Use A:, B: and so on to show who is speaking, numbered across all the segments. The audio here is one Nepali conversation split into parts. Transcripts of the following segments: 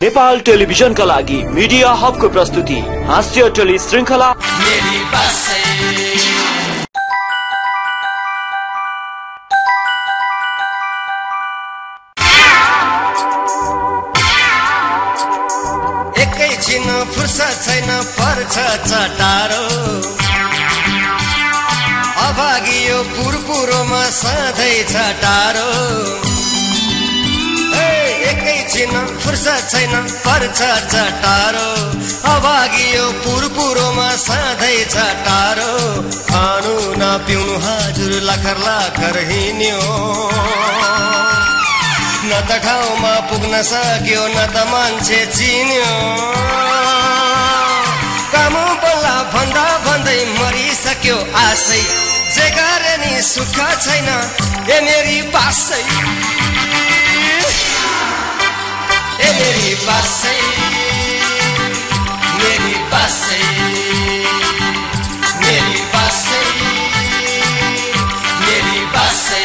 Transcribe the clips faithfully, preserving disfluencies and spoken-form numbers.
A: नेपाल टेलिभिजनका लागि मिडिया हबको प्रस्तुति हास्य टोली श्रृंखला
B: एकैछिन फुर्सद छैन पर्छ चटारो अभागियो पुरपुरोमा सधैँ चटारो एकैछिन फुर्सद छैन पर्छ चटारो अभागियो पुरपुरोमा सधैँ चटारो खानु न पिउनु हजुर लाखर लाखर हिँड्यो न त ठाउँमा पुग्न सक्यो न त मान्छे चिन्यो काम बल्ला भन्दा भन्दै मरिसक्यो आशै जे गरे नि सुख छैन ए मेरी बासै ए मेरी बासै मेरी बासै मेरी बासै मेरी बासै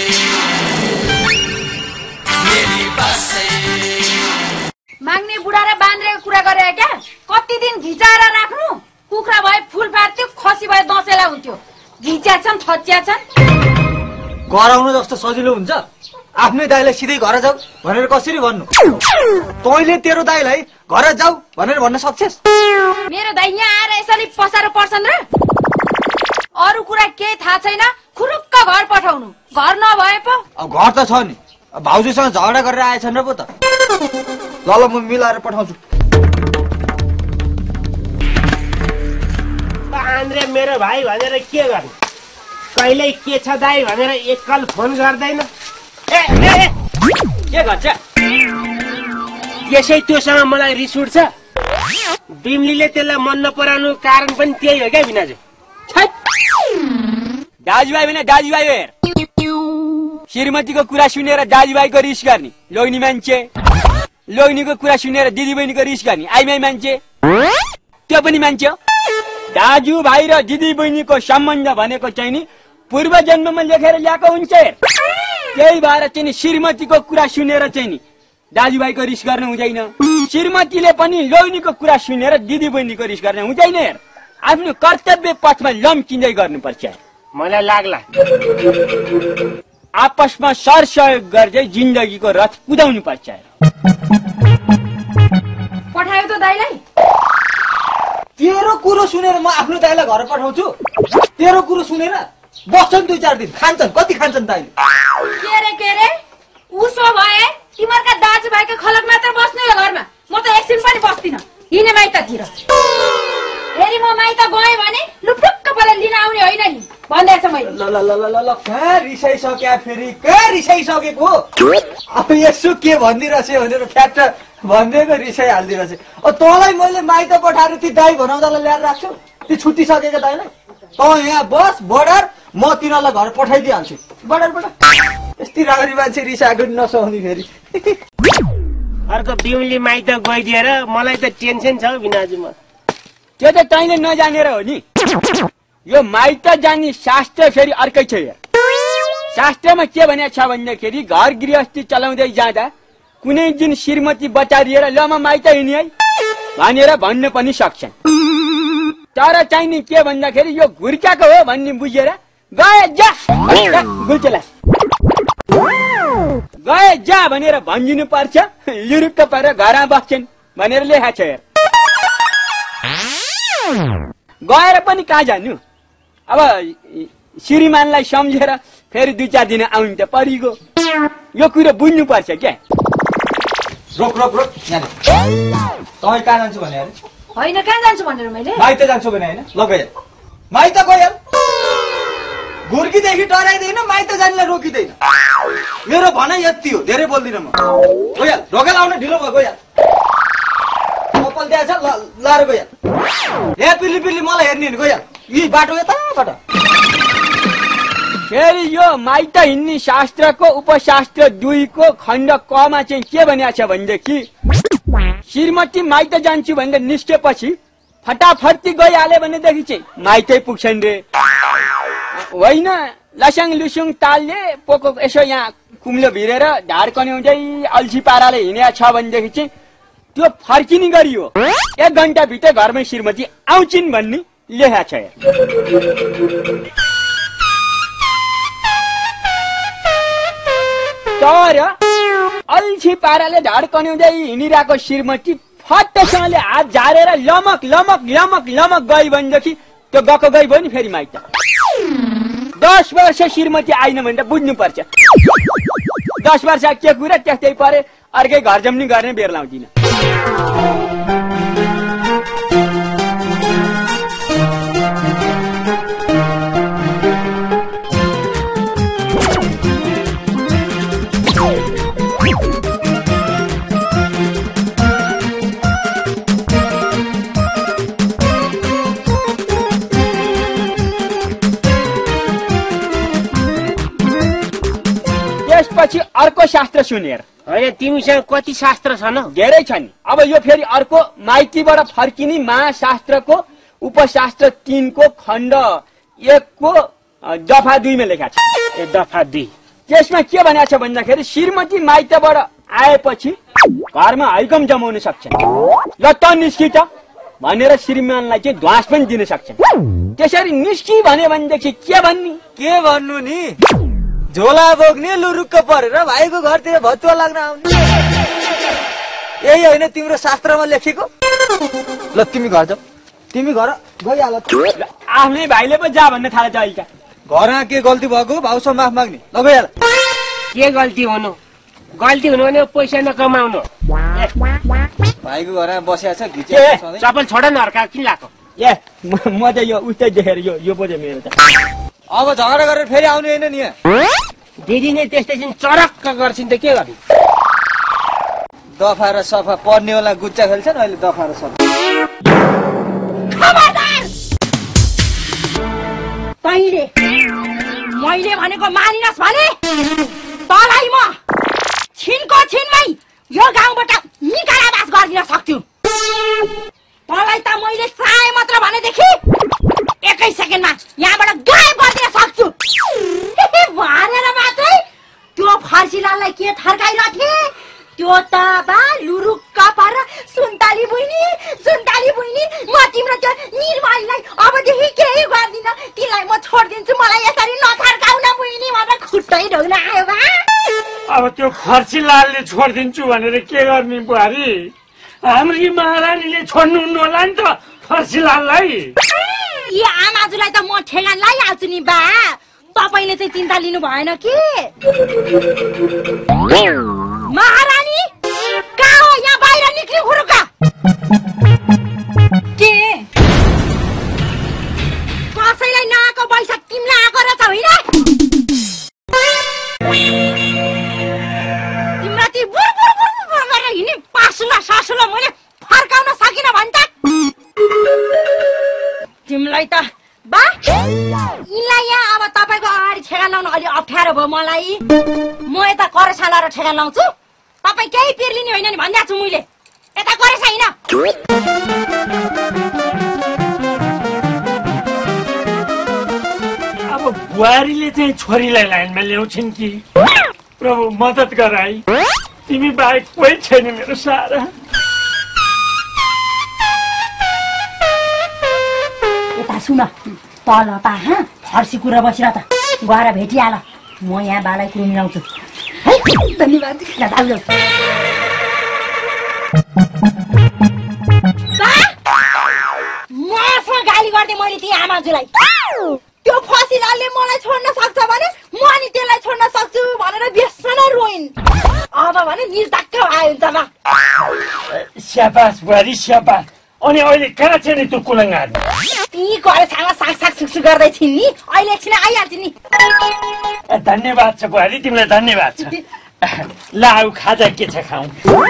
B: मेरी बासै
C: माग्ने बुढा र बान्द्रेको कुरा गरे क्या कति दिन घिचाएर राख्नु कुखुरा भए फुल पार्थ्यो खसी भए दसेला हुन्थ्यो घिच्या छन् थच्या छन्
D: गराउनु जस्तो सजिलो हुन्छ आफ्नै दाइलाई सिधै घर जाऊ भनेर कसरी भन्नु तैँले तेरो दाइलाई घर जाऊ भनेर भन्न सक्छस्
C: मेरो दाइ यहाँ आएर यसरी पसारो पर्छन् र अरु कुरा केही थाहा छैन खुरुक्क घर पठाउनु घर नभए पो
D: अब घर त छ नि भाउजूसँग झगडा गरेर आएछन् र पो त ल ल म मिलाएर पठाउँछु
E: आन्द्रे मेरो भाइ भनेर के गर्नु कहिल्यै के छ दाइ भनेर एकल फोन गर्दैन ए ए के गर्छ यसै त्योसँग मलाई रिस उठ्छ बिमलीले त्यसलाई मन नपराउनु कारण पनि त्यही हो क्या बिनाजु
F: दाजुभाइ भने दाजुभाइ हेर श्रीमतीको कुरा सुनेर दाजुभाइको रिस गर्ने लोग्ने मान्छे लोग्नेको कुरा सुनेर दिदी बहिनीको रिस गर्ने आइमाई मान्छे त्यो पनि मान्छे हो दाजुभाइ र दिदी बहिनीको सम्बन्ध भनेको चाहिँ नि पूर्व जन्ममा लेखेर ल्याएको हुन्छ त्यही भएर चाहिँ श्रीमतीको कुरा सुनेर चाहिँ नि दाजुभाइको रिस गर्नु हुँदैन श्रीमतीले पनि लोग्नेको कुरा सुनेर दिदी बहिनीको रिस गर्न हुँदैन हेर आफ्नो कर्तव्य पथमा लम्किँदै गर्नुपर्छ
E: मलाई लाग्ला
F: आपसमा सरसहयोग गर्दै जिन्दगीको रथ कुदाउनु पर्छ
C: पठायो त दाइलाई
D: तेरो कुरो सुनेर म आफ्नो दाइलाई घर पठाउँछु तेरो कुरो सुनेर बस्छन् दुई चार दिन खान्छन् कति खान्छन् दाइले
C: के रे के रे उसो भए तिमीहरूका दाजुभाइको खलक मात्र बस्ने हो घरमा म त एकछिन पनि बस्दिन हिँडे माइततिर फेरि म माइत गएँ भने लुपुक्क परेर लिन आउने होइन नि भन्दैछ मैले
D: ल ल ल ल ल कहाँ रिसाइसक्या फेरि कहाँ रिसाइसकेको अब यसो के भनिदिरहेछ भनेर फ्याट भनिदिएको रिसाइ हालिदिरहेछ अब तँलाई मैले माइत पठाएर ती दाई भनाउँदालाई ल्याएर राख्छु ती छुट्टिसकेको दाइलाई त यहाँ बस बर्डर म तिनीहरूलाई घर पठाइदिइहाल्छु बर्डर बर्डर यस्तै राम्री मान्छे रिसाएको नसुहाउने फेरि
E: अर्को बिउली माइत गइदिएर मलाई त टेन्सन छ बिनाजुमा
F: त्यो त तैँले नजानेर हो नि यो माइत जाने शास्त्र फेरि अर्कै छ शास्त्रमा के भनेको छ भन्दाखेरि घर गृहस्थी चलाउँदै जाँदा कुनै दिन श्रीमती बचारिएर ल म माइत हिँड्ने है भनेर भन्न पनि सक्छन् तर चाहिने के भन्दाखेरि यो घुर्क्याको हो भन्ने बुझेर गए जा गुल्चेला गए जा भनेर भनिदिनु पर्छ लुरुक्क पारेर घरमा बस्छन् भनेर लेखा छ हेर गएर पनि कहाँ जानु अब श्रीमानलाई सम्झेर फेरि दुई चार दिन आउनु त परिगयो यो कुरो बुझ्नु पर्छ क्या
D: रोक रोक रोक तपाईँ कहाँ जान्छु भने अरे
C: होइन कहाँ जान्छु भनेर मैले
D: माइत जान्छु भने होइन ल गइहाल माइत गइहाल घुर्कीदेखि डराइदैन माइत जानेलाई रोकिँदैन मेरो भनाइ यति हो धेरै बोल्दिनँ म गइहाल रोकेर आउन ढिलो भयो गइहाल कपाल दिएछ लाएर गइहाल ए पिल्ली पिल्ली मलाई हेर्ने नि गइहाल यी बाटो यताबाट
F: फेरि यो माइत हिँड्ने शास्त्रको उपशास्त्र दुईको खण्ड कमा चाहिँ के भनेको छ भनेदेखि श्रीमती माइत जान्छु भनेर निस्केपछि फटाफटी गइहाल्यो भनेदेखि चाहिँ माइतै पुग्छन् रे होइन लस्याङ लुस्युङ तालले पोको यसो यहाँ कुम्लो भिरेर ढाड कन्याउँदै अल्छी पाराले हिँडेको छ भनेदेखि चाहिँ त्यो फर्किने गरी हो। एक घण्टा भित्र घरमै श्रीमती आउँछिन् भन्ने लेखा छ। तर अल्छी पाराले ढाड कन्याउँदै हिँडिरहेको श्रीमती फट्टसँगले हात झारेर लमक लमक लमक लमक गई भनेदेखि त्यो गएको गई भयो नि फेरि माइत। दस वर्ष श्रीमती आइन भने त बुझ्नुपर्छ। दस वर्ष के कुरा त्यस्तै परे अर्कै घर जम्नी गर्ने बेर लाउँदिन। त्यसपछि अर्को शास्त्र सुनेर
E: होइन तिमीसँग कति शास्त्र छन्?
F: धेरै छन्। अब यो फेरि अर्को माइतीबाट फर्किने महाशास्त्रको उपशास्त्र तीनको खण्ड एकको दफा दुईमा लेखा छ।
E: ए दफा दुई
F: त्यसमा के भनेको छ भन्दाखेरि श्रीमती माइतबाट आएपछि घरमा हैकम जमाउन सक्छन्। ल त निस्कि त भनेर श्रीमानलाई चाहिँ ध्वास पनि दिन सक्छन्। त्यसरी निस्कि भन्यो भनेदेखि के भन्ने?
D: के भन्नु नि, झोला बोक्ने लुरुक्क परेर भाइको घरतिर भतुवा लाग्न आउने। यही होइन तिम्रो शास्त्रमा लेखेको? ल तिमी घर जाऊ, तिमी घर गइहाल।
F: आफ्नै भाइले पो जा भन्न थालेछ अहिले।
D: घरमा के गल्ती भएको भाउसँग माफ माग्ने? ल गइहाल।
E: के गल्ती हुनु? गल्ती हुनु भने पैसा नकमाउनु।
D: भाइको घरमा बसेको छ घिचे
E: चपल छोड न, अर्का किन लाएको?
F: ए म चाहिँ यो उस्तै देखेर यो यो पो चाहिँ मेरो त।
D: अब झगडा गरेर फेरि आउने होइन नि।
E: दिदी नै त्यस्तै छिन्, चरक्क गर्छिन् त के गर्ने?
D: दफा र सफा पर्नेवाला गुच्चा खेल्छन् अहिले। दफा र सफा
C: तैले मैले भनेको मानिनस् भने तलाई म छिनको छिनमै यो गाउँबाट निकालाबास गरिदिन सक्छु। तलाई त मैले चाहे मात्र भनेदेखि एकै सेकेन्डमा यहाँबाट गायब गरिदिन सक्छु। भनेर मात्रै त्यो फर्सीलाललाई के थर्काइरहे? त्यो त बा लुरुक्क पर सुन्ताली बुइनी सुन्ताली बुइनी म तिम्रो त्यो निर्मलीलाई अबदेखि केही गर्दिन, तिमीलाई म छोडिदिन्छु, मलाई यसरी नथर्काउन बुइनी भनेर खुट्टै ढोग्न आयो बा।
G: अब त्यो फर्सीलालले छोडिदिन्छु भनेर के गर्ने बुहारी? हाम्री महारानीले छोड्नु होला नि त फर्सीलाललाई।
C: यी आमाजुलाई त म ठेगान लगाइहाल्छु नि बा। तपाईले चाहिँ चिन्ता लिनु भएन कि? महारानी कहाँ हो? यहाँ बाहिर निक्लिनु खुरुका। के कसैलाई नआएको पैसा तिमीलाई आएको रहेछ होइन? तिम्रो ती बुर बुर बुर बुर गरेर हिँड्ने पासुला सासुला मैले फर्काउन सकिन भन्छ। तिमीलाई त बा यिनलाई यहाँ अब तपाईँको अगाडि ठेगान लाउन अलि अप्ठ्यारो भयो मलाई। म यता करेसा लाएर ठेगान लाउँछु, तपाईँ केही पिर लिने होइन नि भनिदिएको छु मैले। यता करेसा होइन।
G: अब बुहारीले चाहिँ छोरीलाई लाइनमा ल्याउँछिन् कि? प्रभु मद्दत गर है, तिमी बाहेक कोही छैन मेरो सारा।
C: यता सुन तल पा फर्सी कुरा बसिर त गएर भेटिहाल। म यहाँ बालाई कुरो मिलाउँछु। धन्यवाद। मसँग गाली गर्दै मैले ती आमाजुलाई त्यो फर्सीलालले मलाई छोड्न सक्छ भने म अनि त्यसलाई छोड्न सक्छु भनेर बेसन रोइन्। अब भने निर्धक्क आयो हुन्छ बा।
G: स्याबास बुहारी स्याबास। अनि अहिले कहाँ छ नि त्यो कुलङ्गार?
C: ती करेसामा साग साग सुक्सु गर्दै छिन् नि, अहिले एकछिन आइहाल्छ नि।
G: धन्यवाद छ बुहारी, तिमीलाई धन्यवाद छ। ल आऊ खाजा के छ खाऊ।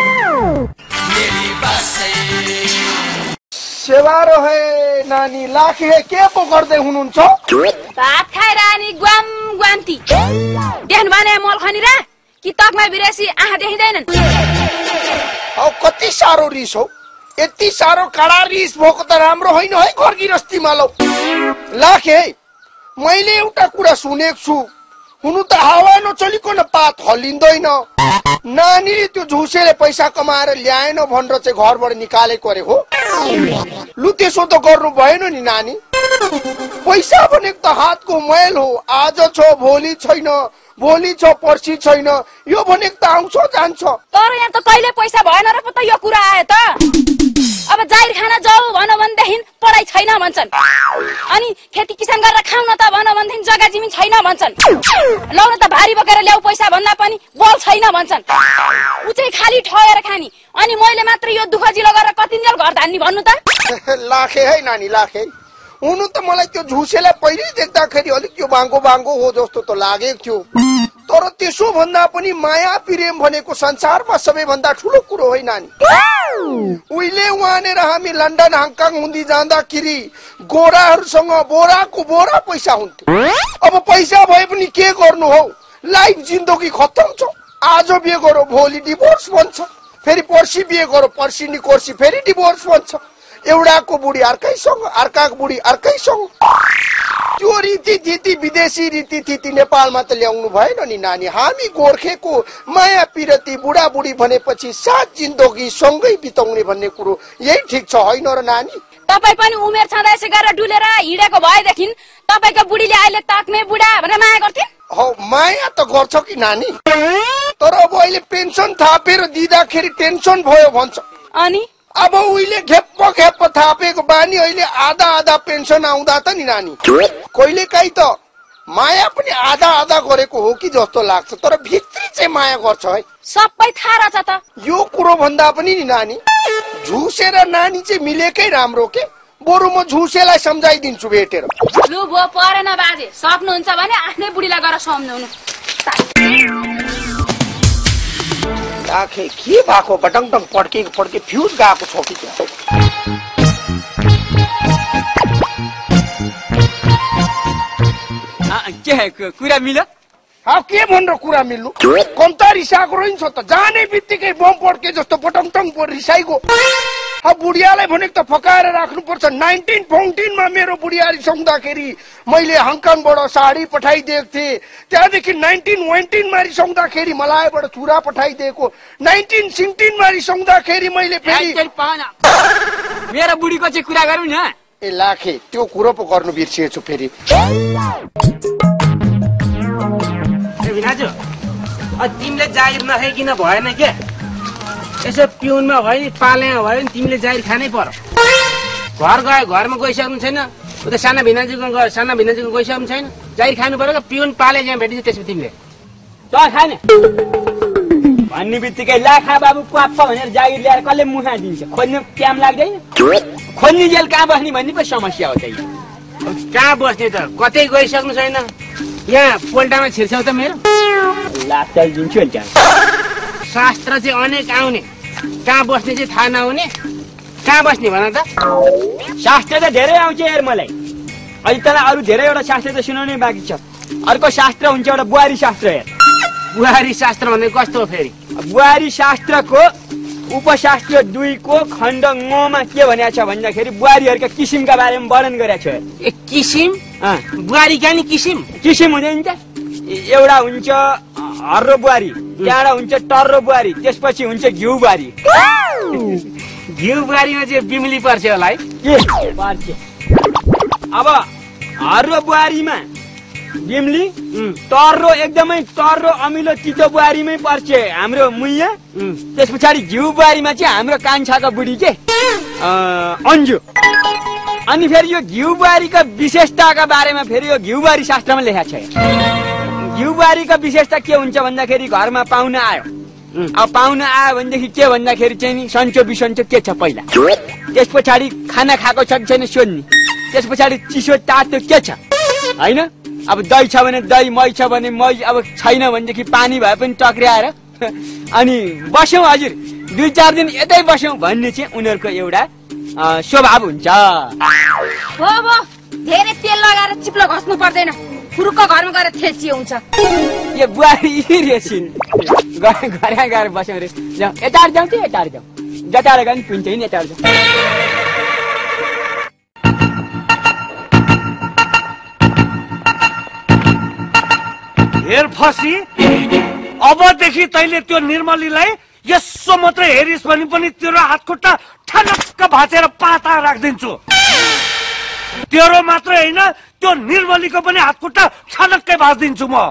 H: सेवारो है नानी लाखे के पो गर्दै हुनुहुन्छ?
C: भात खाएर अनि ग्वाम ग्वाम्ती देख्नु भने मल खनी र कि तकमा बिरासी आँखा देखिँदैनन्?
H: औ कति साह्रो रिस हो, यति साह्रो कडा रिस भएको त राम्रो होइन है घर गृहस्थीमा। लौ लाखे मैले एउटा कुरा सुनेको छु, हुनु त हावा नचलिकन पात हल्लिँदैन। नानीले त्यो झुसेले पैसा कमाएर ल्याएन भनेर चाहिँ घरबाट निकालेको अरे हो। लु त्यसो त गर्नु भएन नि नानी। पैसा भनेको त हातको मैल हो। आज छ भोलि छैन, भोलि छ पर्सि छैन, यो भनेको त आउँछ जान्छ।
C: तर यहाँ त कहिले पैसा भएन र पो त यो कुरा आयो त। अब जाहिर खाना जाऊ भनौँ भनेदेखि पढाइ छैन भन्छन्, अनि खेती किसान गरेर खाउन त भनौँ भनेदेखि जग्गा जमिन छैन भन्छन्, लाउन त भारी बोकेर ल्याऊ पैसा भन्दा पनि बल छैन भन्छन्। ऊ चाहिँ खाली ठगेर खानी, अनि मैले मात्र यो दुःख जिलो गरेर कतिन्जेल घर धान्ने भन्नु त।
H: लाखे है नानी लाखे। हुनु त मलाई त्यो झुसेलाई पहिले देख्दाखेरि अलिक त्यो बाङ्गो बाङ्गो हो जस्तो त लागेको थियो, तर त्यसो भन्दा पनि माया प्रेम भनेको संसारमा सबैभन्दा ठुलो कुरो होइन नानी। उहिले उहाँनेर हामी लन्डन हङकङ हुँदी जाँदाखेरि गोराहरूसँग बोराको बोरा पैसा हुन्थ्यो। अब पैसा भए पनि के गर्नु हौ, लाइफ जिन्दगी खत्तम छ। आज बिहे गरो भोलि डिभोर्स भन्छ, फेरि पर्सि बिहे गरो पर्सि नि कोर्सी फेरि डिभोर्स भन्छ। एउटाको बुढी अर्कैसँग, अर्काको बुढी अर्कैसँग। त्यो रीति थिति विदेशी रीति थिति नेपालमा त ल्याउनु भएन नि नानी। हामी गोर्खेको माया पिरती बुढाबुढी भनेपछि सात जिन्दगी सँगै बिताउने भन्ने कुरो यही ठिक छ होइन र नानी?
C: तपाईँ पनि उमेर छँदा यसै गरेर डुलेर हिँडेको भएदेखि तपाईँको बुढीले अहिले ताक्ने बुढा भनेर माया गर्थे?
H: हो माया त गर्छ कि नानी, तर अब अहिले पेन्सन थापेर दिँदाखेरि टेन्सन भयो भन्छ।
C: अनि
H: अब उहिले घेप्प घेप्प थापेको बानी अहिले आधा आधा पेन्सन आउँदा त नि नानी कहिले काहीँ त माया पनि आधा आधा गरेको हो कि जस्तो लाग्छ, तर भित्री चाहिँ माया गर्छ है।
C: सबै थाहा रहेछ त। यो
H: कुरो भन्दा पनि नि नानी झुसेर नानी चाहिँ मिलेकै राम्रो के। बरु म झुसेलाई सम्झाइदिन्छु भेटेर।
C: लु भो परेन बाजे, सक्नुहुन्छ भने आफ्नै बुढीलाई गएर सम्झाउनु।
H: आखे के भएको बटङटङ पड्केको पड्के फ्युज गएको छ कि क्या?
F: के कुरा मिल्यो?
H: अब के भनेर कुरा मिल्नु? कम्ता रिसाएको रहेछ त, जाने बित्तिकै बम पड्के जस्तो पटङटङ रिसाइको। अब बुढियालाई भनेको त फकाएर राख्नुपर्छ। नाइन्टिन फोर्टिनमा मेरो बुढिया रिसाउँदाखेरि मैले हङकङबाट साडी पठाइदिएको थिएँ। त्यहाँदेखि नाइन्टिन वेन्टिनमा रिसाउँदाखेरि मलाईबाट चुरा पठाइदिएको। नाइन्टिन सिक्सटिनमा रिसाउँदाखेरि मैले फेरि
F: मेरो बुढीको चाहिँ कुरा गरौँ न।
H: ए लाखे त्यो कुरो पो गर्नु बिर्सिएछु फेरि।
E: भिनाजु तिमीले जागिर नखाइकन भएन के? यसो पिउनमा भयो नि पालेमा भयो नि तिमीले जागिर खानै पर्यो। घर गयो घरमा गइसक्नु छैन, उता साना भिनाजुको गयो साना भिनाजुको गइसक्नु छैन, जागिर खानु पर्यो। पिउन पाले जहाँ भेटिन्छ त्यसपछि तिमीले
F: त खाने भन्ने बित्तिकै लाखा बाबु क्वाप्प भनेर जागिर ल्याएर कसले मुखा दिन्छ? खोज्नु टाइम लाग्दैन? खोज्ने जेल कहाँ बस्ने भन्ने पो समस्या हो। त्यही
E: कहाँ बस्ने त कतै गइसक्नु छैन, यहाँ पोल्टामा छिर्छौ त मेरो
F: लाग्छ दिन्छु नि। त्यहाँ
E: शास्त्र चाहिँ अनेक आउने, कहाँ बस्ने चाहिँ थाहा नहुने। कहाँ बस्ने भन त?
F: शास्त्र त धेरै आउँछ यार मलाई। अहिले तँलाई अरू धेरैवटा शास्त्र त सुनाउनै बाँकी छ। अर्को शास्त्र हुन्छ एउटा बुहारी शास्त्र। यार
E: बुहारी शास्त्र भने कस्तो हो फेरि?
F: बुहारी शास्त्रको उपशास्त्र दुईको खण्ड ङमा के भनेको छ भन्दाखेरि बुहारीहरूका किसिमका बारेमा वर्णन गरेको छ।
E: ए किसिम? बुहारी क्या नि किसिम?
F: किसिम हुँदैन त? एउटा हुन्छ हर्रो बुहारी, त्यहाँबाट हुन्छ टर्रो बुहारी, त्यसपछि हुन्छ घिउ बुहारी।
E: घिउ बुहारीमा चाहिँ बिमली पर्छ होला है?
F: के पर्छ? अब हर्रो बुहारीमा बिमली, टर्रो एकदमै टर्रो अमिलो तितो बुहारीमै पर्छ हाम्रो मुइया। त्यस पछाडि घिउ बुहारीमा चाहिँ हाम्रो कान्छाको बुढी के अन्जु। अनि फेरि यो घिउ बुहारीको विशेषताका बारेमा फेरि यो घिउ बुहारी शास्त्रमा लेखेको छ। घिउ बुहारीको विशेषता के हुन्छ भन्दाखेरि घरमा पाहुना आयो, अब पाहुना आयो भनेदेखि के भन्दाखेरि चाहिँ नि सन्चो बिसन्चो के छ पहिला, त्यस पछाडि खाना खाएको छ कि छैन सोध्ने, त्यस पछाडि चिसो तातो के छ होइन। अब दही छ भने दही, मही छ भने मही, अब छैन भनेदेखि पानी भए पनि टक्राएर अनि बस्यौँ हजुर दुई चार दिन यतै बस्यौँ भन्ने चाहिँ उनीहरूको एउटा स्वभाव हुन्छ।
C: हो हो धेरै तेल लगाएर चिप्लो घस्नु पर्दैन, फुरुक्क घरमा गएर थेचिए हुन्छ।
F: यो बुहारी रेसिन घरमा गएर बस्यौँ रे। जाउँ यताहरू जाउँ कि यताहरू जाउँ? जताएर गयो नि पिन्छ नि यताहरू जाउँ।
G: हेर फसी, अबदेखि तैले त्यो निर्मलीलाई यसो मात्रै हेरिस् भने पनि तेरो हातखुट्टा ठनक्क भाँचेर पाता राखिदिन्छु। तेरो मात्रै होइन, त्यो निर्मलीको पनि हातखुट्टा छनक्कै भाँचिदिन्छु म।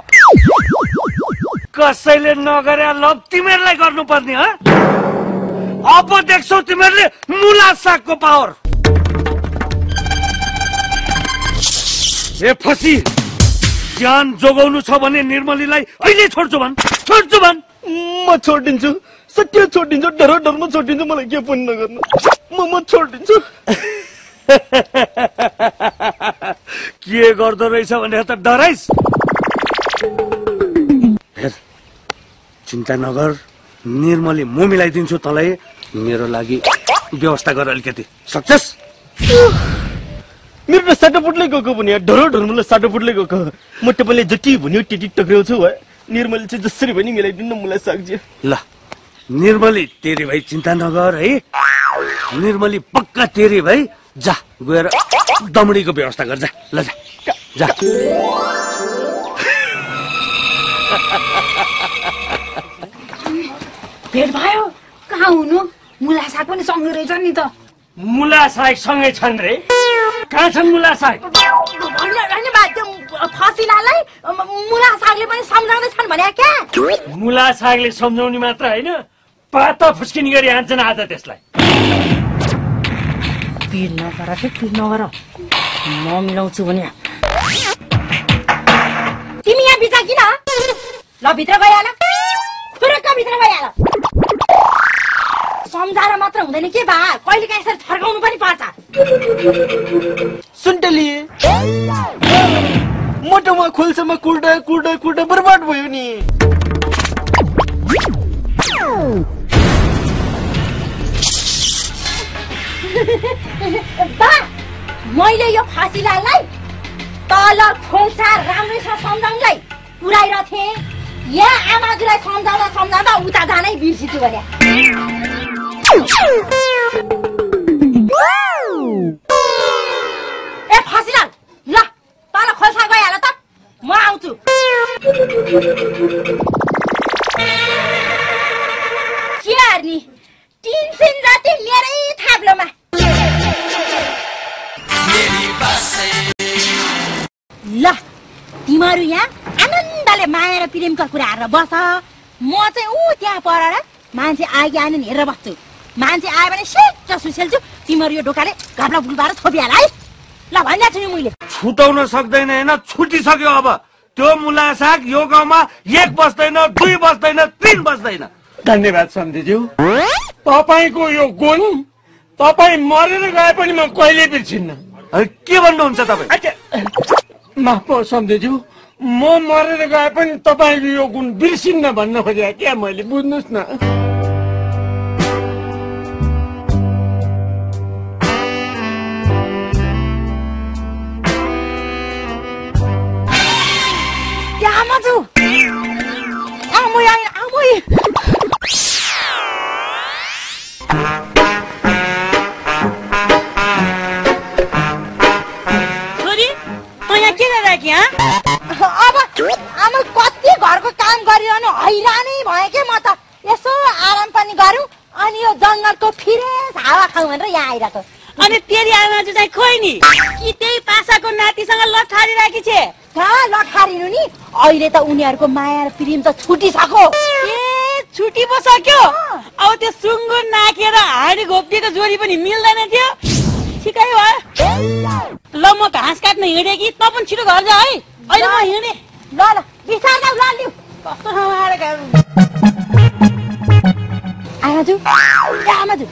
G: कसैले नगरे लभ तिमीहरूलाई गर्नुपर्ने ह? अब देख्छौ तिमीहरूले मुला सागको पावर। ए फसी, ज्यान जोगाउनु छ भने निर्मलीलाई अहिले छोड्छु भन्, छोड्छु भन्।
I: म छोडिदिन्छु, सत्य छोडिदिन्छु, डर डरमा छोडिदिन्छु, मलाई के पनि नगर्नु, म म छोडिदिन्छु।
G: के गर्दो रहेछ भने त डराइस्। हेर, चिन्ता नगर, निर्मली म मिलाइदिन्छु तँलाई। मेरो लागि व्यवस्था गर अलिकति, सक्छस्?
I: मेरो त साटोपुटले गएको पनि डर डरमलाई साटोपुटले गएको। म तपाईँले जति भन्यो त्यति टक्राउँछु है। निर्मली चाहिँ जसरी पनि मिलाइदिनु मलाई सक्छ।
G: ल निर्मली तेरी भाइ चिन्ता नगर है। निर्मली पक्का तेरी भाइ। जा गएर दमडीको व्यवस्था गर, जा ल जा जा।
C: भेट भयो? कहाँ हुनु? मुला साग पनि सँगै रहेछ नि त।
G: मुला साग सँगै छन् रे? कहाँ छन् मुला साग?
C: फसिलालाई मुला सागले पनि सम्झाउँदैछन् भने क्या?
G: मुला सागले सम्झाउने मात्र होइन, पाता फुस्किने गरी हान्छन् आज त्यसलाई।
C: पिर नगर के पिर नगर, म मिलाउँछु भने। तिमी यहाँ बिचा किन? ल भित्र गइहाल, तुरन्त भित्र गइहाल। सम्झाएर मात्र हुँदैन के बा, कहिले काहीँ यसरी फर्काउनु पनि पर्छ।
I: सुन्टली मोटोमा खोल्समा कुर्दा कुर्दा कुर्दा बर्बाद भयो नि।
C: बा, मैले यो फासिलालाई तल खोल्सा राम्रैसँग सम्झाउनलाई पुऱ्याइरहेको थिएँ। यहाँ आमाजुलाई सम्झाउँदा सम्झाउँदा उता जानै बिर्सिछु भने। ए फासिला, ल तल खोल्सा गइहाल त, म आउँछु। के हेर्ने, टिनसिन जति मेरै थाप्लोमा। ल तिमीहरू यहाँ आनन्दले माया र प्रेमका कुरा हेरेर बस। म चाहिँ ऊ त्यहाँ परेर मान्छे आगे आएन नि हेरेर बस्छु। मान्छे आयो भने सेट सुसेल्छु, तिमीहरू यो ढोकाले घाप्ला बुलबार छोपिहाल है। ल भनिदिएको छु नि मैले।
G: छुटाउन सक्दैन होइन, छुटिसक्यो अब। त्यो मुला साग यो गाउँमा एक बस्दैन, दुई बस्दैन, तीन बस्दैन।
J: धन्यवाद सम्झीज्यू, तपाईँको यो गुण तपाईँ मरेर गए पनि म कहिले बिर्सिन्न।
G: के भन्नुहुन्छ तपाईँ?
J: माफ पाउ सम्झीज्यू, म मरेर गए पनि तपाईँको यो गुण बिर्सिन्न भन्न खोजेँ क्या मैले, बुझ्नुहोस् न।
C: आमाजु, आमै आइन आमै। छोरी, तँ यहाँ के गरिरहेकी हँ? अब आमा कति घरको काम गरिरहनु हैरानै भयो के म त। यसो आराम पनि गरौँ अनि यो जङ्गलको फ्रेस हावा खाउँ भनेर यहाँ आइरहेको।
K: अनि तेरी आमाजु चाहिँ खोइ नि कि त्यही पासाको नातिसँग लठारिरहेकी छे?
C: कहाँ लठारिनु नि, अहिले त उनीहरूको माया र प्रेम त छुटिसक्यो।
K: ए छुटी पो सक्यो? अब त्यो सुँगुर नाकेर हाँडी घोप्दिएको जोडी पनि मिल्दैन थियो। ठिकै हो, ल म घाँस काट्न हिँडेँ कि त पनि छिटो घर जा है। अहिले म हिँडेँ।
C: ल ल बिस्तार जाऊ, ल लिऊ।
K: कस्तो ठाउँमा आएर
C: आमाजु, ए आमाजु,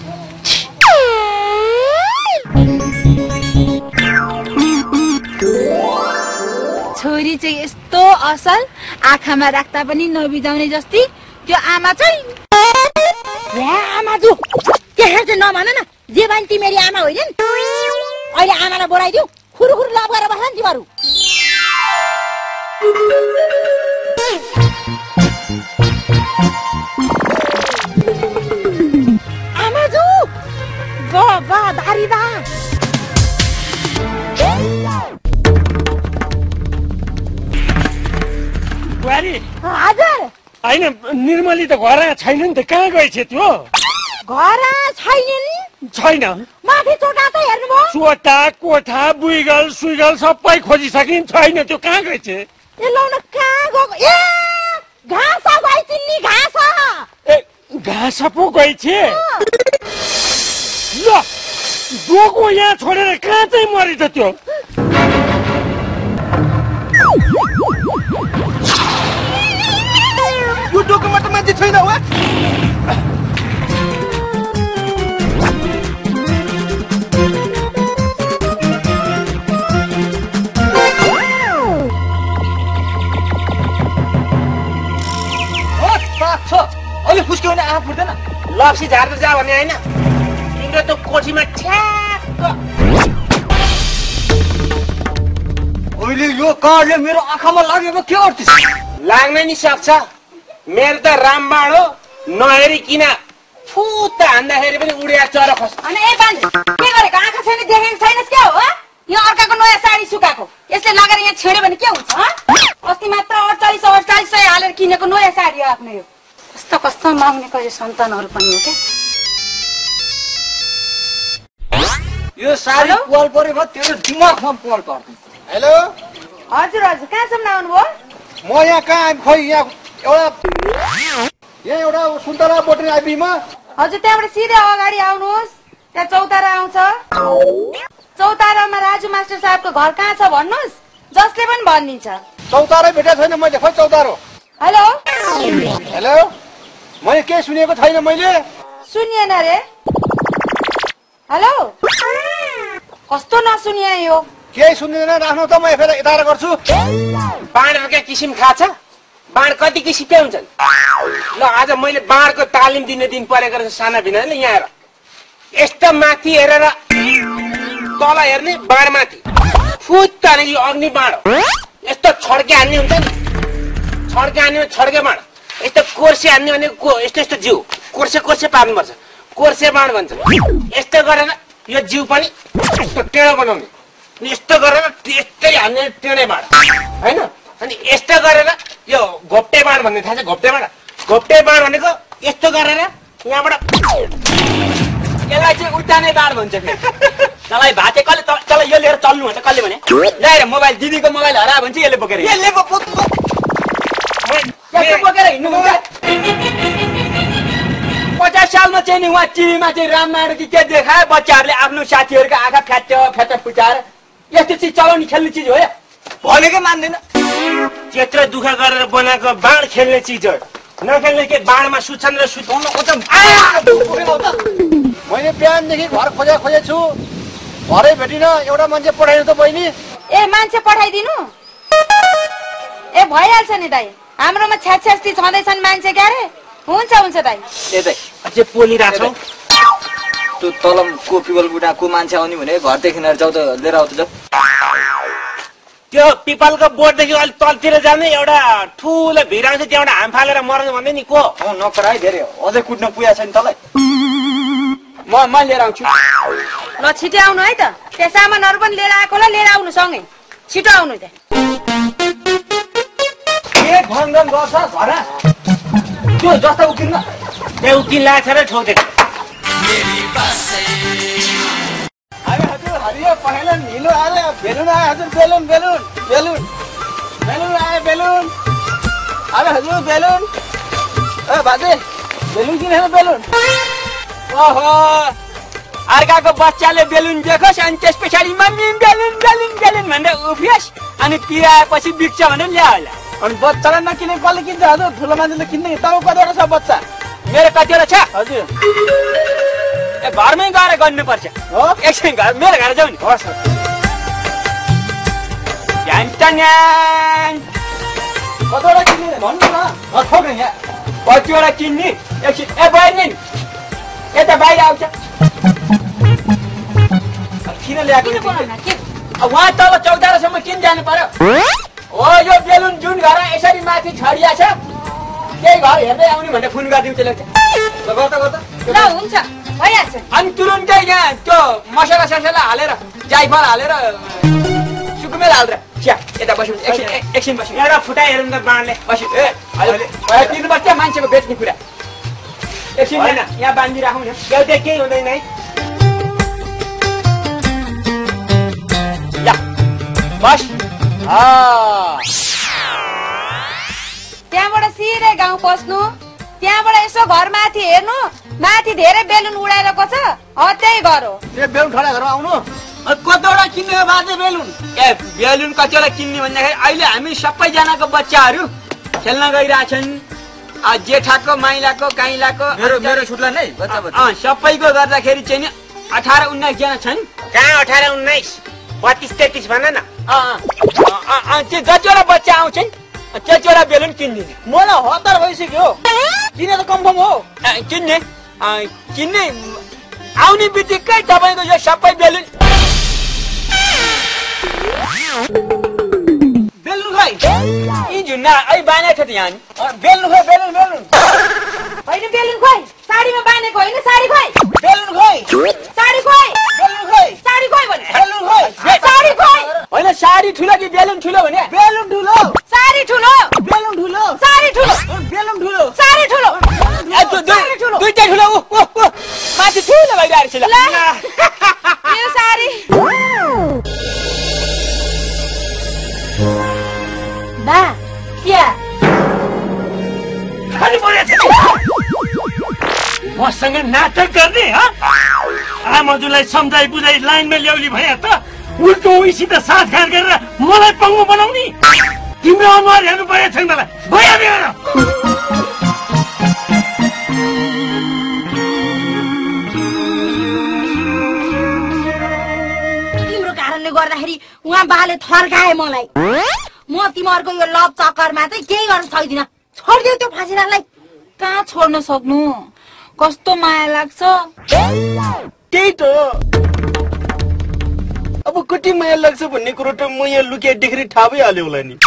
C: छोरी चाहिँ यस्तो असल, आँखामा राख्दा पनि नबिजाउने जस्ती। त्यो आमा चाहिँ आमाजु त्यहाँ चाहिँ नमान न, जे भन् तिमीहरू आमा होइनन्। अहिले आमालाई बोलाइदिउ, खुरुखुरु लभ गरेर बस्छ नि तिमीहरू। आमाजु बाबा दारिदा
G: बुहारी
K: हजुर
J: होइन निर्मली त घर छैन नि त कहाँ गएछ त्यो
K: घर छैन
J: छैन
K: माथि चोटा त हेर्नुभयो
J: चोटा कोठा बुइगल सुइगल सबै खोजिसकिन् छैन त्यो कहाँ गएछ
K: ए लौन कहाँ गएको ए घाँस गएछ नि घाँस
J: ए घाँस पो गएछ ल डोको यहाँ छोडेर कहाँ चाहिँ मरि त त्यो
H: यो डोकोमा त मान्छे छैन हो
D: अलि फुस्क्यो भने आँखा फुट्दैन
E: लप्सी झार्दै जा भने होइन तिम्रो त कोठीमा ठ्याक्क
D: अहिले यो कार्डले मेरो आँखामा लागेको के गर्छ
E: लाग्नै नि सक्छ मेरो त रामबाण हो नहेरी किन फुत्ता हान्दाखेरि पनि उडेर चरा खस
C: अनि ए बान्छे के गरेको आँखा छैन देखेको छैनस् के हो यहाँ अर्काको नयाँ साडी सुकाएको यसले लगेर यहाँ छेड्यो भने के हुन्छ अस्ति मात्र अडचालिस अडचालिस सय हालेर किनेको नयाँ साडी हो आफ्नो यो कस्तो कस्तो माग्नेको यो सन्तानहरू पनि हो क्या
D: यो साडी पोल परेको तेरो दिमागमा पोल पर्छ
H: हेलो
C: हजुर हजुर कहाँसम्म आउनुभयो
H: म यहाँ कहाँ आइ खोइ यहाँ एउटा यहाँ एउटा सुन्तला बोटनी आइपीमा
C: हजुर त्यहाँबाट सिधै अगाडि आउनुहोस् त्यहाँ चौतारा आउँछ चौतारामा राजु मास्टर साहबको घर कहाँ छ भन्नुहोस् जसले पनि भनिदिन्छ
H: चौतारै भेटेको छैन मैले खोइ चौतारो
C: हेलो
H: हेलो मैले केही सुनेको छैन मैले
C: सुनिएन रे हेलो कस्तो नसुनिए यो
H: केही सुन्दैन राख्नु त म फेरि यता गर्छु
E: बाँडहरूका किसिम खाछ बाँड कति किसिमका हुन्छन् ल आज मैले बाँडको तालिम दिने दिन परेको रहेछ साना भिनाले यहाँ हेर यस्तो माथि हेरेर तल हेर्ने बाँड माथि फुत्त हाने यो अग्नि बाँड हो यस्तो छड्के हान्ने हुन्छ नि छड्के हान्ने छड्के बाँड यस्तो कोर्से हान्ने भनेको यस्तो यस्तो जिउ कोर्से कोर्से पार्नुपर्छ कोर्से बाँड भन्छ यस्तो गरेर यो जिउ पनि यस्तो टेढो बनाउने यस्तो गरेर यस्तै हान्ने टेढे बाँड होइन अनि यस्तो गरेर यो घोप्टे बाँड भन्ने थाहा छ घोप्टे बाँड घोप्टे बाँड भनेको यस्तो गरेर यहाँबाट
F: यसलाई चाहिँ उठाने बाँड भन्छ तँलाई भाते कसले तँलाई यो लिएर चल्नु भन्छ कसले भने ल्याएर मोबाइल दिदीको मोबाइल हरा भन्छ यसले बोकेर यसले बोकेर हिँड्नुहुन्छ पचास सालमा चाहिँ नि उहाँ टिभीमा चाहिँ रामायण कि के देखायो बच्चाहरूले आफ्नो साथीहरूको आँखा फ्याट फ्याट फुटाएर यस्तो चिज चलाउने खेल्ने चिज हो या भनेकै मान्दैन
E: त्यत्रो दुःख गरेर बनाएको बाँड खेल्ने चिज हो नखेल्ने के बाँडमा सुत्छन् र सुताउनु
H: मैले बिहानदेखि घर खोजे खोजेछु घरै भेटिन एउटा मान्छे पठाइदिनु त बहिनी
C: ए मान्छे पठाइदिनु ए भइहाल्छ नि दाइ हाम्रोमा छ्याछ्यास्ती छँदैछन् मान्छे क्यारे हुन्छ हुन्छ दाइ
D: ए दाइ
E: अझै पोलिरहेछौ
D: त्यो तलम को पिपल बुढा को मान्छे आउने भने घरदेखि जाऊ त लिएर आऊ त जाऊ
E: त्यो पिपलको बोटदेखि अलिक तलतिर जाने एउटा ठुलो भिड आउँछ त्यहाँबाट हाम फालेर मर्नु भन्दै नि को
D: नकर है धेरै अझै कुट्न पुगेको छैन तँलाई म म लिएर आउँछु
C: ल छिटो आउनु है त त्यो सामानहरू पनि लिएर आएकोलाई लिएर आउनु सँगै छिटो आउनु त
D: के भङ्गम गर्छ घर त्यो जस्तो उकिन्न
E: त्यो उकिन लाग्छ र ठोकेको
D: हरियो पहेँलो नीलो आयो बेलुन आयो हजुर बेलुन बेलुन बेलुन बेलुन आयो बेलुन अरे हजुर बेलुन ए बाजे बेलुन किन बेलुन
F: ओहो अर्काको बच्चाले बेलुन देखोस् अनि त्यस पछाडि मम्मी बेलुन बेलुन बेलुन भनेर उभियोस् अनि तिर आएपछि बिग्छ भनेर ल्या होला
D: अनि बच्चालाई नकिने कसले किन्छ हजुर ठुलो मान्छेले किन्ने तपाईँ कतिवटा छ बच्चा
F: मेरो कतिवटा छ
D: हजुर
F: ए घरमै गएर गर्नुपर्छ
D: हो
F: एकछिन घर मेरो घर जाउँ नि
D: हस् कतिवटा किन्ने भन्नु न ठोक यहाँ
F: कतिवटा किन्ने एकछिन ए बहिनी यता बाहिर आउँछ
D: किन ल्याएको
F: उहाँ तल चौतारासम्म किन जानु पर्यो हो यो बेलुन जुन घर यसरी माथि छरिया छ त्यही घर हेर्दै आउने भनेर फोन गरिदिन्छ
D: गर्दा गर्दा
C: ल हुन्छ भइहाल्छ
F: अनि तुरुन्तै यहाँ त्यो मसला ससला हालेर जाइफल हालेर सुकुम मेरो हाल र चिया यता बस्नु एकछिन एकछिन बस्नु
E: एउटा फुटा हेरौँ त बाँडले
F: बस्नु ए अहिले तिर्नुपर्छ मान्छेको बेच्ने कुरा एकछिन यहाँ बाँधिराखौँ न
E: बेलुका केही हुँदैन है
F: या बस
C: त्यहाँबाट सिधै गाउँ पस्नु त्यहाँबाट यसो घर माथि हेर्नु माथि धेरै बेलुन उडाइरहेको छ अ त्यही घर हो
D: ए बेलुन खडा घरमा आउनु
F: कतिवटा किन्ने हो बाजे बेलुन ए बेलुन कतिवटा किन्ने भन्दाखेरि अहिले हामी सबैजनाको बच्चाहरू खेल्न गइरहेछन् जेठाको माइलाको काइलाको
D: मेरो मेरो छुट्ला नै बच्चा बच्चा
F: सबैको गर्दाखेरि चाहिँ नि अठार उन्नाइस जना छन्
E: कहाँ अठार उन्नाइस बत्तिस तेत्तिस भन न
F: त्यो जतिवटा बच्चा आउँछन् त्यतिवटा बेलुन किनिदिने
D: मलाई हतार भइसक्यो किने त कन्फर्म हो
F: किन्ने किन्ने आउने बित्तिकै तपाईँको यो सबै बेलुन
D: बेलुन खै
F: यी झुन्ना अहिले बाँधेको छ त यहाँ
D: बेलुन खै बेलुन बेलुन
C: होइन बेलुन खोइ साडीमा बाँधेको होइन साडी खोइ
D: बेलुन खै
C: साडी खोइ
D: बेलुन खै
C: साडी खोइ भने
D: बेलुन खै
C: साडी खोइ
F: होइन साडी ठुलो कि बेलुन ठुलो भने
D: बेलुन ठुलो
C: साडी ठुलो
D: बेलुन ठुलो
C: साडी ठुलो
D: बेलुन ठुलो
C: साडी ठुलो
F: दुईटा ठुलो माथि ठुलो भइरहेको छ
C: यो साडी बा चिया
G: मसँग नाटक गर्ने आमाजुलाई सम्झाइ बुझाइ लाइनमा ल्याउली भए त उल्टो उहीसित साथघाट गरेर मलाई पङ्गु बनाउने तिम्रो अनुहार हेर्नु परेको छैन मलाई भइहाल्यो
C: तिम्रो कारणले गर्दाखेरि उहाँ बाले थर्काए मलाई म तिमीहरूको यो लभ चक्करमा चाहिँ केही गर्न सक्दिनँ छोडिदेऊ त्यो फाँसिरालाई कहाँ छोड्न सक्नु कस्तो माया लाग्छ
I: त्यही त अब कति माया लाग्छ भन्ने कुरो त म यहाँ लुकिया देखेर थाहा भइहाल्यो होला नि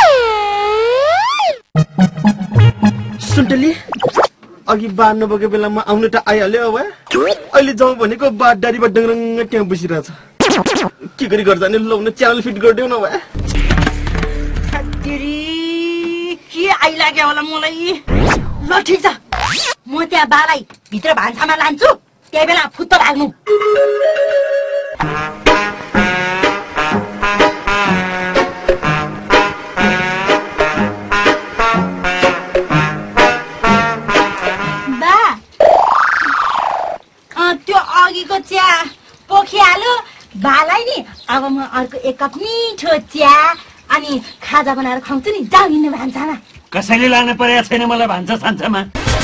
I: सुन्तली अघि बा नभएको बेलामा आउनु त आइहाल्यो अब अहिले जाउँ भनेको बा डारीमा डङरङ्ग त्यहाँ बसिरहेछ के गरी गर्छ नि लौ न च्यानल फिट गरिदेऊ न भए
C: के आइलाग्यो होला मलाई ल ठिक छ म त्यहाँ बालाई भित्र भान्सामा लान्छु त्यही बेला फुत्त भाग्नु बा त्यो अघिको चिया पोखिहाल्यो बालाई नि अब म अर्को एक कप मिठो चिया अनि खाजा बनाएर खुवाउँछु नि जाऊ हिँड्ने भान्सामा
G: कसैले लान परेको छैन मलाई भान्सा सान्छामा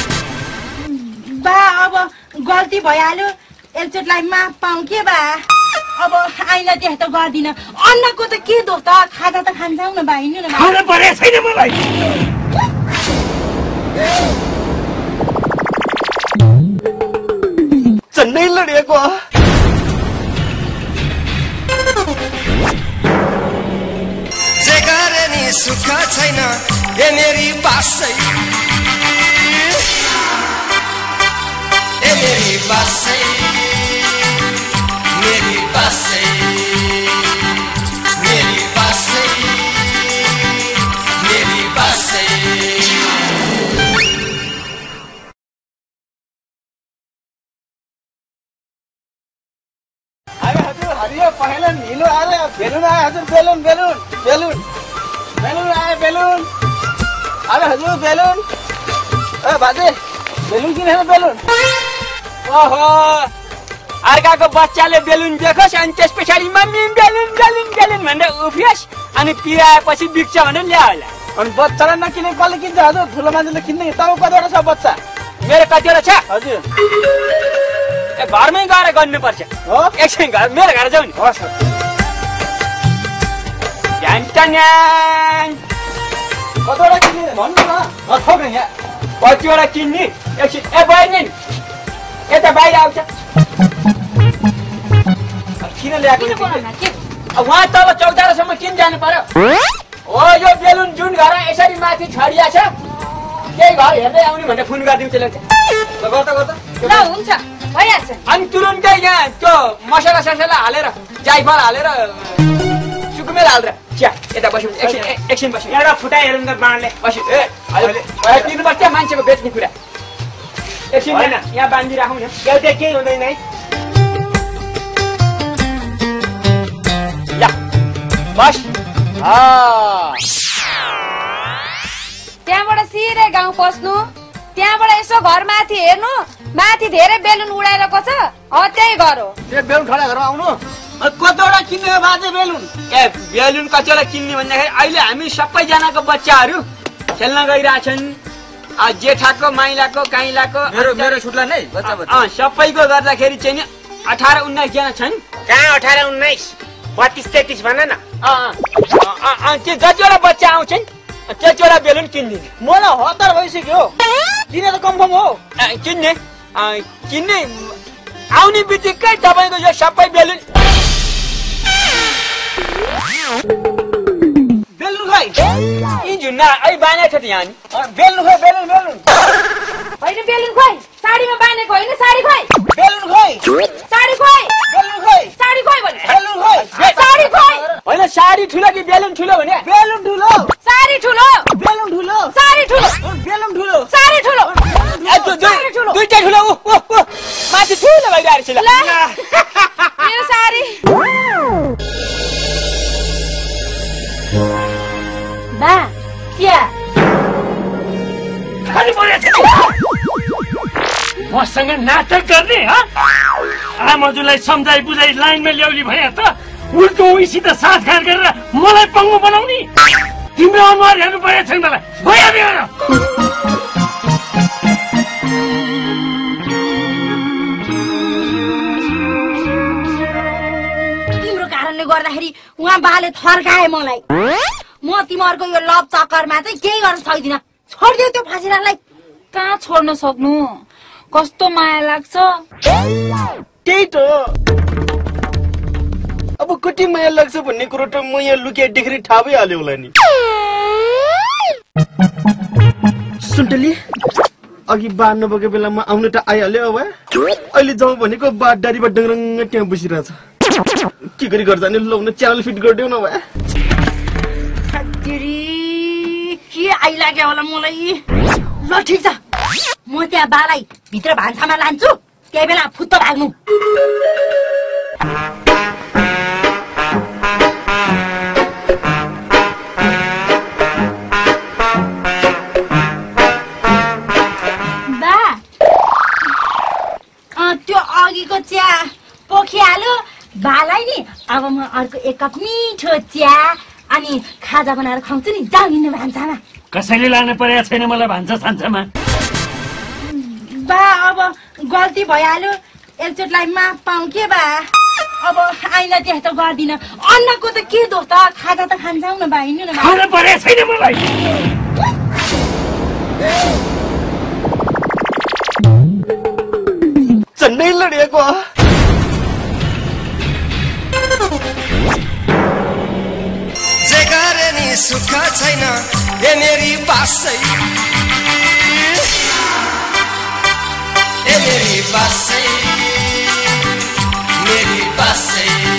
C: बा अब गल्ती भइहाल्यो एकचोटलाई माफ पाऊँ के बा अब आइला त्यहाँ त गर्दिन अन्नको त के दोष त खाजा त खान्छौ न बा हिँड्नु न
G: खान परेको छैन मलाई
I: चन्नै लडिएको
B: जे गरे नि सुख छैन ए मेरी बासै ए मेरी बासै मेरी बासै मेरी बासै मेरी बासै
D: अरे हजुर हरियो पहेँलो निलो आयो बेलुन आयो हजुर बेलुन बेलुन बेलुन बेलुन आयो बेलुन अरे हजुर बेलुन ए बाजे बेलुन किनेर बेलुन
F: ओहो अर्काको बच्चाले बेलुन देखोस् अनि त्यस पछाडि मम्मी बेलुन बेलुन बेलुन भनेर उफ्रियोस् अनि पिराएपछि बिग्छ भनेर ल्यायो होला
D: अनि बच्चालाई नकिने कसले किन्छ हजुर ठुलो मान्छेले किन्ने तपाईँ कतिवटा छ बच्चा
F: मेरो कतिवटा छ
D: हजुर
F: ए घरमै गएर गर्नुपर्छ
D: हो
F: एकछिन घर मेरो घर जाउँ नि
D: हस् कतिवटा किन्ने भन्नु न थोक यहाँ
F: कतिवटा किन्ने एकछिन ए बहिनी यता बाहिर आउँछ
D: किन ल्याएको
F: उहाँ तल चौतारासम्म किन जानु पर्यो हो यो बेलुन जुन घर यसरी माथि छरिया छ त्यही घर हेर्दै आउने भनेर फोन गरिदिउँछ ल
D: गर्दा गर्दा
C: ल हुन्छ भइहाल्छ
F: अनि तुरुन्तै यहाँ त्यो मसला ससला हालेर जाइफल हालेर सुकुमेर हाल्दा चिया यता बस्यो एकछिन एकछिन बस्यो
E: एउटा फुटाइ हेरौँ त बाँडले
F: बस्यो ए अहिले तिर्नु पर्छ मान्छेको बेच्ने कुरा एकछिन
E: होइन
F: यहाँ बाँधिराखौँ न
E: एउटा केही हुँदैन है
F: या बस
C: त्यहाँबाट सिधै गाउँ पस्नु त्यहाँबाट यसो घर माथि हेर्नु माथि धेरै बेलुन उडाइरहेको छ अब त्यही घर हो
D: ए बेलुन खडा घरमा आउनु कतिवटा किन्ने हो बाजे बेलुन
F: ए बेलुन कतिवटा किन्ने भन्दाखेरि अहिले हामी सबैजनाको बच्चाहरू खेल्न गइरहेछन् जेठाको माइलाको काइलाको
D: मेरो मेरो छुट्ला नै बच्चा बच्चा
F: सबैको गर्दाखेरि चाहिँ नि अठार उन्नाइस जना छन्
E: कहाँ अठार उन्नाइस बत्तिस तेत्तिस भन न
F: त्यो जतिवटा बच्चा आउँछन् त्यतिवटा बेलुन किनिदिने
D: मलाई हतार भइसक्यो किने त कन्फर्म हो
F: किन्ने किन्ने आउने बित्तिकै तपाईँको यो सबै बेलुन
D: बेलुन खै
F: यी झुन्ना अहिले बाँधेको छ त यहाँ नि
D: बेलुन खै बेलुन बेलुन
C: होइन बेलुन खोइ साडीमा बाँधेको होइन साडी खोइ
D: बेलुन खै
C: साडी खोइ
D: बेलुन खै
C: साडी खोइ भने
D: बेलुन खै
C: साडी खोइ
F: होइन साडी ठुलो कि बेलुन ठुलो भने
D: बेलुन ठुलो
C: साडी ठुलो
D: बेलुन ठुलो
C: साडी ठुलो
D: बेलुन ठुलो
C: साडी ठुलो
F: दुईटा ठुलो माथि ठुलो भइरहेको छ ल
C: मेरो साडी बा चिया
J: मसँग नाटक गर्ने आमाजुलाई सम्झाइ बुझाइ लाइनमा ल्याउली भए त उल्टो उहीसित साथघाट गरेर मलाई पङ्गु बनाउने तिम्रो अनुहार हेर्नु परेको छैन मलाई भइहाल्यो
C: तिम्रो कारणले गर्दाखेरि उहाँ बाले थर्काए मलाई म तिमीहरूको यो लभ चक्करमा चाहिँ केही गर्न सक्दिनँ छोडिदियो त्यो फाँसिरालाई कहाँ छोड्न सक्नु कस्तो माया लाग्छ
I: त्यही त अब कति माया लाग्छ भन्ने कुरो त म यहाँ लुकिया देखेर थाहा भइहाल्यो होला नि सुन्तली अघि बाँध नभएको बेलामा आउनु त आइहाल्यो अब अहिले जाउँ भनेको बाँडदारीबाट डङरङ्ग त्यहाँ बसिरहेछ के गरी गर्दा नि लौन च्यानल फिट गरिदेऊ न भए
C: के आइलाग्यो होला मलाई ल ठिक छ म त्यहाँ बालाई भित्र भान्सामा लान्छु त्यही बेला फुत्त भाग्नु बा त्यो अघिको चिया पोखिहाल्यो बालाई नि अब म अर्को एक कप मिठो चिया अनि खाजा बनाएर खुवाउँछु नि जाऊ हिँड्नु भान्सामा
J: कसैले लानु परेको छैन मलाई भान्सा सान्छामा
C: बा अब गल्ती भइहाल्यो एकचोटलाई माफ पाऊ के बा अब आइला त्यहाँ त गर्दिन अन्नको त के दोष त खाजा त खान्छौ न बा हिँड्नु न
J: खानु परेको छैन मलाई
I: चन्नै लडिएको
B: जे गरे नि सुख छैन ए मेरी बासै ए मेरी बासै मेरी बासै